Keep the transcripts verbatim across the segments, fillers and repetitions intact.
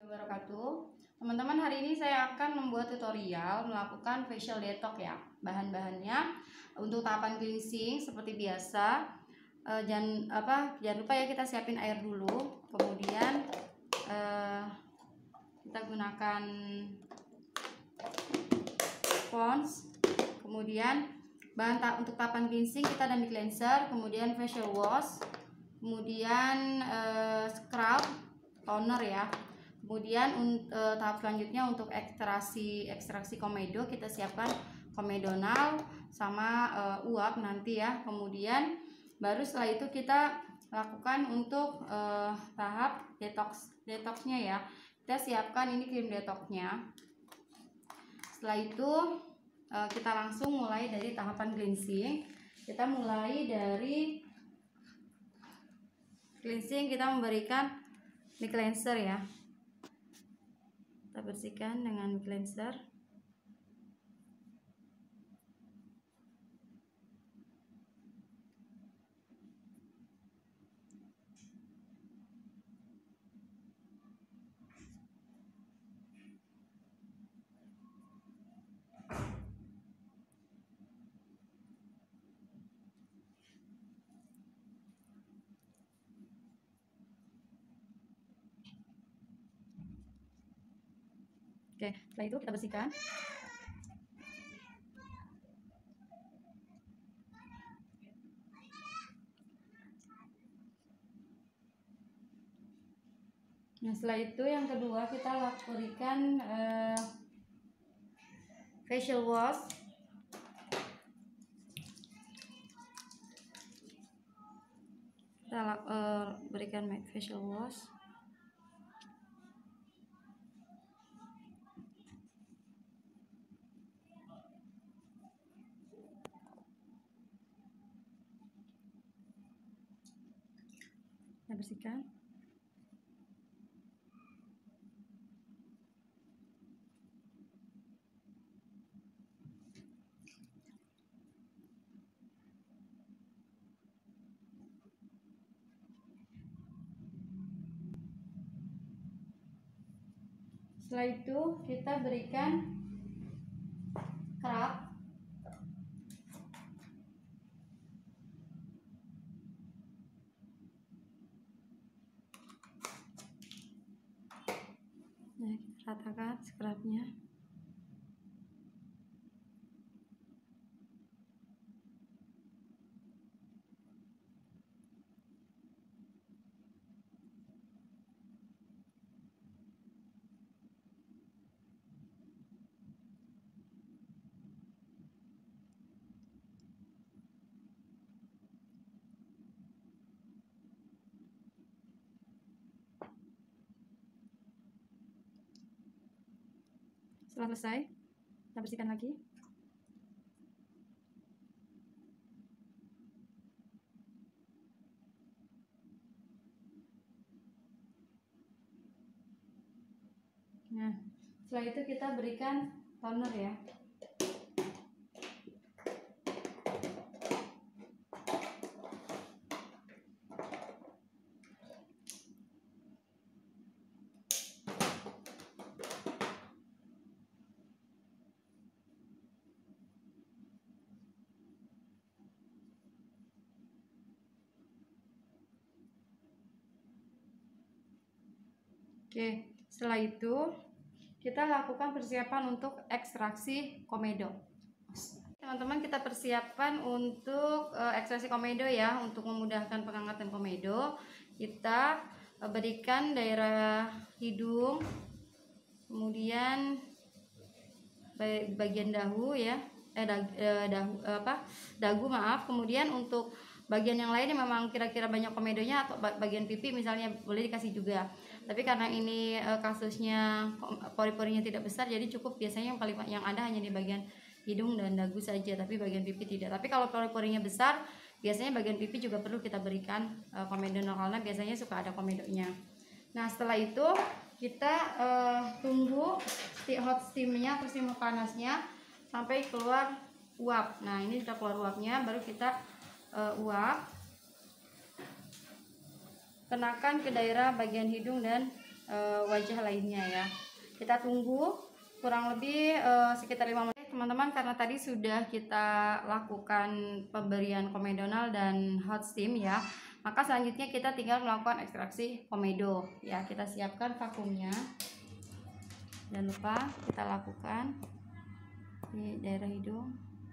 wabarakatuh. Teman-teman, hari ini saya akan membuat tutorial melakukan facial detox ya. Bahan-bahannya untuk tahapan cleansing seperti biasa. E, jangan apa jangan lupa ya, kita siapin air dulu. Kemudian e, kita gunakan spons. Kemudian bahan ta untuk tahapan cleansing kita ada cleanser, kemudian facial wash, kemudian e, scrub, toner ya. Kemudian e, tahap selanjutnya untuk ekstraksi ekstraksi komedo, kita siapkan komedonal sama e, uap nanti ya. Kemudian baru setelah itu kita lakukan untuk e, tahap detox detoxnya ya. Kita siapkan ini krim detoxnya. Setelah itu e, kita langsung mulai dari tahapan cleansing. Kita mulai dari cleansing, kita memberikan ini cleanser ya. Kita bersihkan dengan cleanser. Oke, setelah itu kita bersihkan. Nah, setelah itu yang kedua kita berikan uh, facial wash. Kita uh, berikan facial wash. Kita bersihkan. Setelah itu kita berikan scrub. Nah, kita ratakan scrubnya. Setelah selesai, kita bersihkan lagi. Nah, setelah itu kita berikan toner ya. Oke, setelah itu kita lakukan persiapan untuk ekstraksi komedo. Teman-teman, kita persiapkan untuk uh, ekstraksi komedo ya. Untuk memudahkan pengangkatan komedo, kita uh, berikan daerah hidung, kemudian bagian dagu ya, eh dagu, eh, dagu apa dagu maaf. Kemudian untuk bagian yang lain yang memang kira-kira banyak komedonya atau bagian pipi misalnya, boleh dikasih juga. Tapi karena ini e, kasusnya pori-porinya tidak besar, jadi cukup biasanya yang paling yang ada hanya di bagian hidung dan dagu saja, tapi bagian pipi tidak. Tapi kalau pori-porinya besar, biasanya bagian pipi juga perlu kita berikan e, komedo karena biasanya suka ada komedonya. Nah, setelah itu kita e, tunggu hot steamnya atau steam panasnya sampai keluar uap. Nah, ini sudah keluar uapnya, baru kita e, uap. Kenakan ke daerah bagian hidung dan uh, wajah lainnya ya. Kita tunggu kurang lebih uh, sekitar lima menit teman-teman, karena tadi sudah kita lakukan pemberian komedonal dan hot steam ya. Maka selanjutnya kita tinggal melakukan ekstraksi komedo ya. Kita siapkan vakumnya, jangan lupa kita lakukan di daerah hidung.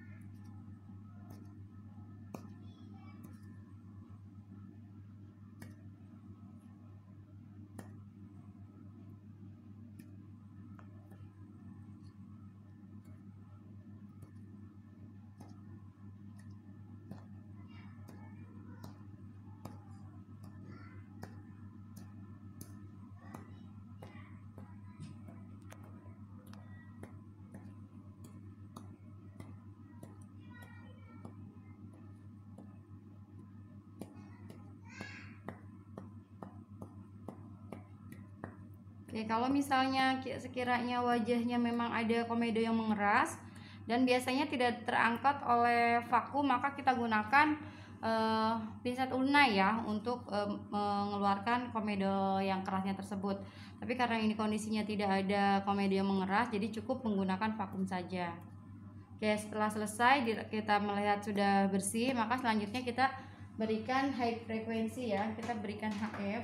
Oke, kalau misalnya sekiranya wajahnya memang ada komedo yang mengeras dan biasanya tidak terangkat oleh vakum, maka kita gunakan uh, pinset ulna ya untuk uh, mengeluarkan komedo yang kerasnya tersebut. Tapi karena ini kondisinya tidak ada komedo yang mengeras, jadi cukup menggunakan vakum saja. Oke, setelah selesai kita melihat sudah bersih, maka selanjutnya kita berikan high frekuensi ya. Kita berikan H F.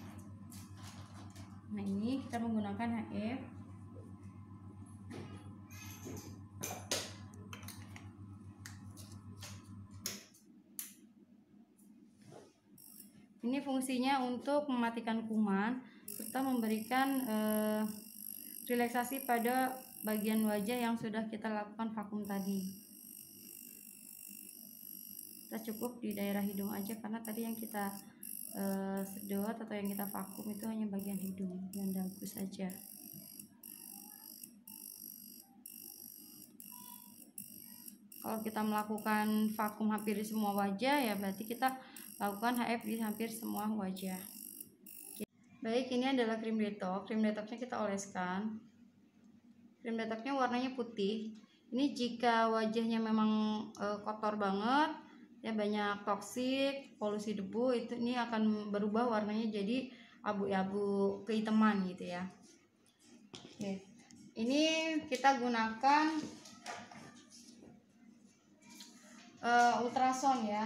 Nah, ini kita menggunakan H F. Ini fungsinya untuk mematikan kuman serta memberikan eh, relaksasi pada bagian wajah yang sudah kita lakukan vakum tadi. Kita cukup di daerah hidung aja, karena tadi yang kita Uh, sedot atau yang kita vakum itu hanya bagian hidung dan dagu saja. Kalau kita melakukan vakum hampir di semua wajah ya berarti kita lakukan H F di hampir semua wajah. Baik, ini adalah krim detox. Krim detoxnya kita oleskan. Krim detoxnya warnanya putih. Ini jika wajahnya memang uh, kotor banget ya, banyak toksik, polusi debu, itu ini akan berubah warnanya jadi abu-abu kehitaman gitu ya. Oke. Ini kita gunakan uh, ultrasound ya.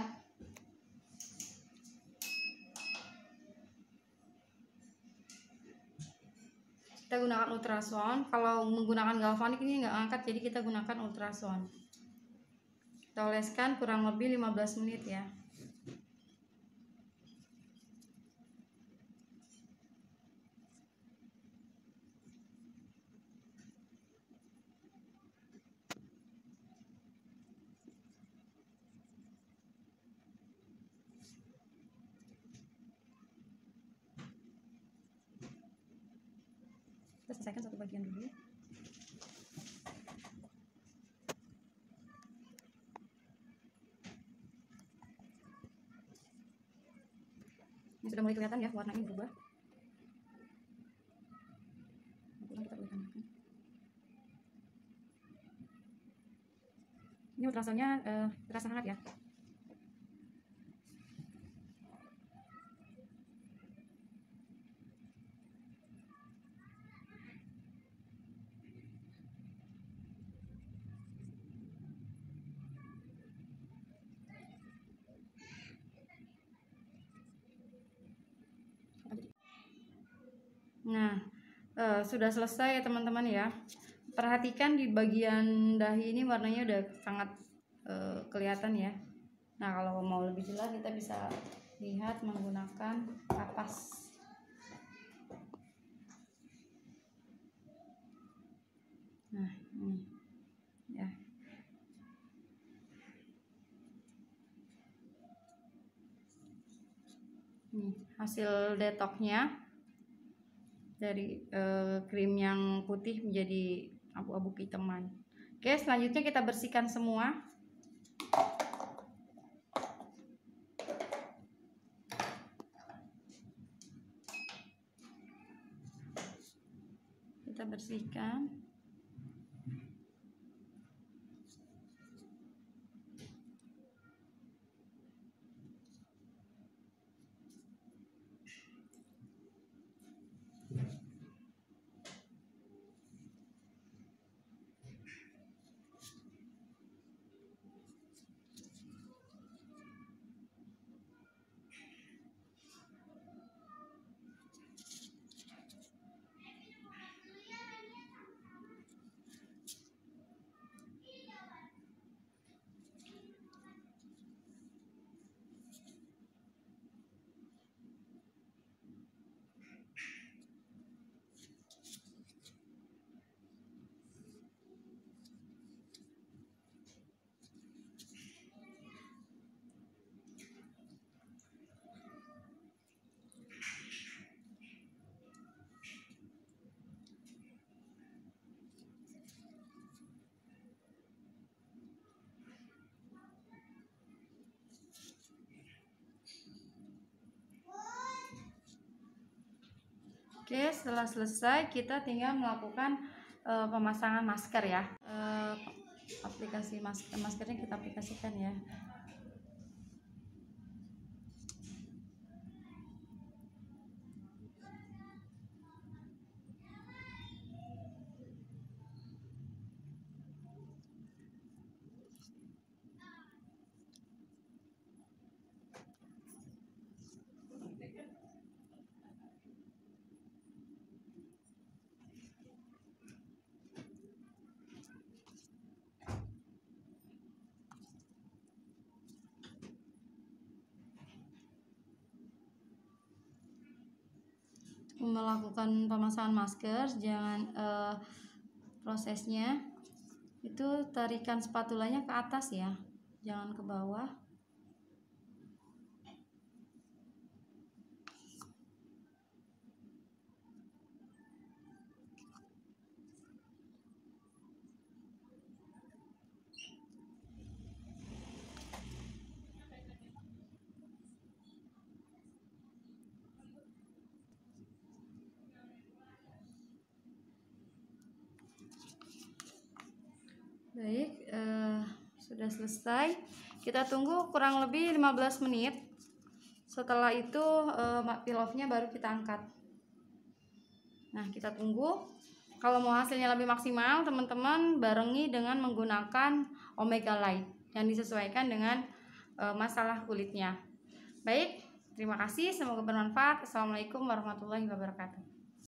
Kita gunakan ultrasound. Kalau menggunakan galvanik ini nggak angkat, jadi kita gunakan ultrasound. Kita oleskan kurang lebih lima belas menit ya. Kita selesaikan satu bagian dulu. Ini sudah mulai kelihatan ya warnanya berubah. Kita boleh tambahkan. Ini ultrasonnya uh, terasa hangat ya. Nah, uh, sudah selesai ya teman-teman ya. Perhatikan di bagian dahi ini warnanya udah sangat uh, kelihatan ya. Nah, kalau mau lebih jelas kita bisa lihat menggunakan kapas. Nah, ini ya. Nih, hasil detoxnya dari uh, krim yang putih menjadi abu-abu kehitaman. Oke, selanjutnya kita bersihkan semua. Kita bersihkan. Oke, setelah selesai kita tinggal melakukan uh, pemasangan masker ya. Uh, aplikasi masker maskernya kita aplikasikan ya. Melakukan pemasangan masker, jangan uh, prosesnya itu tarikan spatulanya ke atas ya, jangan ke bawah. Baik, eh, sudah selesai. Kita tunggu kurang lebih lima belas menit. Setelah itu eh, peel off-nya baru kita angkat. Nah, kita tunggu. Kalau mau hasilnya lebih maksimal, teman-teman barengi dengan menggunakan Omega Light yang disesuaikan dengan eh, masalah kulitnya. Baik, terima kasih. Semoga bermanfaat. Assalamualaikum warahmatullahi wabarakatuh.